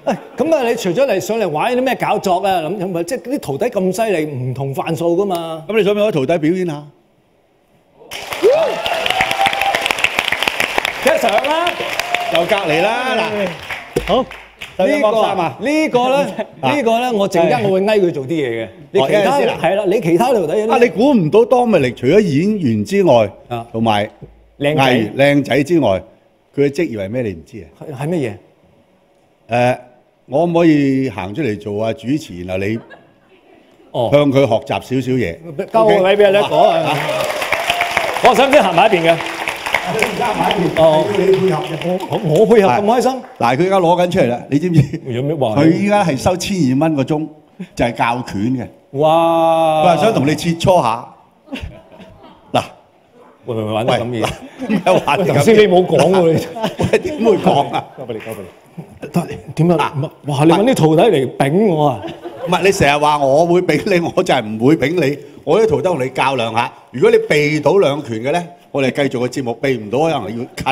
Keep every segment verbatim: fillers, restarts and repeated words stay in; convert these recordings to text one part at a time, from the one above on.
咁啊，你除咗嚟上嚟玩啲咩搞作啊？咁咁咪即係啲徒弟咁犀利，唔同範數噶嘛。 咁你想唔想徒弟表演下？ 一上啦， 又隔離啦嗱。好。 呢個呢個咧，呢個咧，我陣間我會翳佢做啲嘢嘅。你其他係啦，你其他徒弟啊，你估唔到當咪力除咗演員之外，同埋靚仔藝靚仔之外，佢嘅職業係咩？你唔知啊？ 係係乜嘢？ 誒，我可唔可以行出嚟做啊主持？然後你哦向佢學習少少嘢。 交個位俾阿叻哥啊！我使唔使行埋一邊嘅？ 而家買片， 哦， 要你配合嘅。 我我配合咁開心。 嗱，佢而家攞緊出嚟啦，你知唔知？ 有咩話？ 佢依家係收千二蚊個鐘，就係教拳嘅。 哇！ 佢話想同你切磋下。嗱， 會唔會玩得咁嘢？ 有玩頭先你冇講喎，你喂點會講啊？ 交俾你，交俾你。點啊？哇！你揾啲徒弟嚟頂我啊！ 唔係你成日話我會俾你，我就係唔會俾你。我啲徒弟同你較量下，如果你避到兩拳嘅咧，我哋繼續個節目；避唔到，可能要 cut。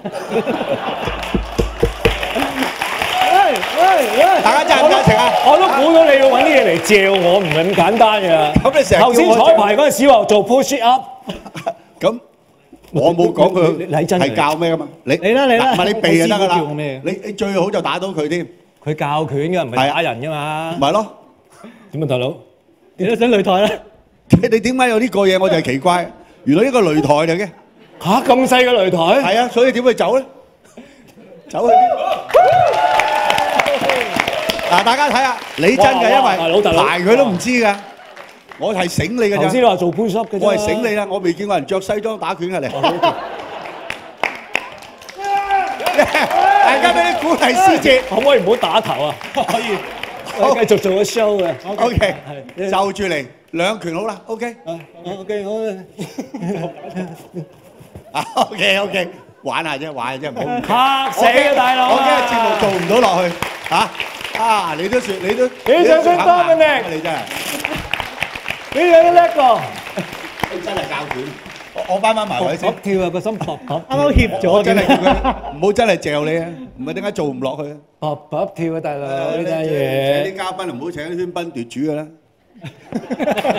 大家贊唔贊成啊？ 我都估到你要揾啲嘢嚟嚼我，唔係咁簡單嘅。 咁你成日頭先彩排嗰陣時話做 push up， 咁我冇講佢你真係教咩噶嘛？你你啦你啦唔係你避就得噶啦我知佢叫咩。 你你最好就打到佢添。 佢教拳嘅，唔係打人嘅嘛。 咪咯？ 點啊，大佬？你都想擂台咧？ 你點解有呢個嘢？我就係奇怪，原來呢個擂台嚟嘅。 嚇咁細嘅擂台？ 係啊，所以點會走咧？走去邊？嗱，大家睇下，你真嘅，因為排佢都唔知㗎。我係醒你㗎咋。 頭先你話做 push up 嘅啫。 我係醒你啦，我未見過人着西裝打拳嘅嚟。大家俾啲鼓勵師姐， 可唔可以唔好打頭啊？ 可以。 我繼續做個 show 嘅。 O K，就住嚟兩拳好啦。O K。 O K，好。 啊 O K O K，玩下啫，玩下啫，唔好嚇死啊大佬！ 我驚節目做唔到落去嚇。啊，你都説，你都你就算 Dominic， 你真係， 你有啲叻喎。 你真係教拳。我我翻返埋位先。 跳啊個心撲撲， 啱啱協咗真係叫佢唔好真係嚼你啊！唔係點解做唔落去啊？ 撲撲跳啊大佬呢單請嘢。 啲嘉賓唔好請啲喧賓奪主㗎啦。